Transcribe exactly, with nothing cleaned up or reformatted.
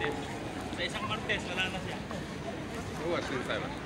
Martes. Sa isang Martes, wala na siya. Oo, as in seven.